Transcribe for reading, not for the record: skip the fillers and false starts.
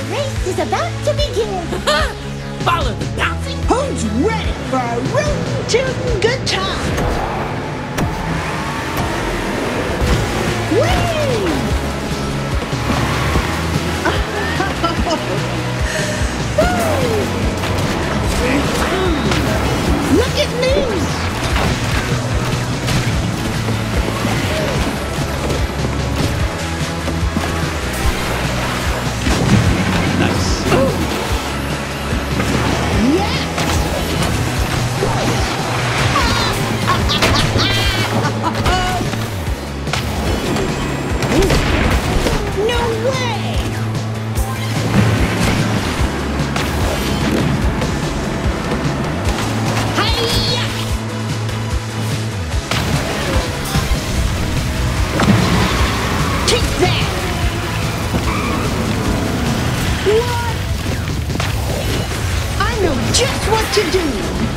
race is about to begin. Follow the bouncing. Who's ready for a rootin' tootin' good time? Whee! Look at me! What? I know just what to do!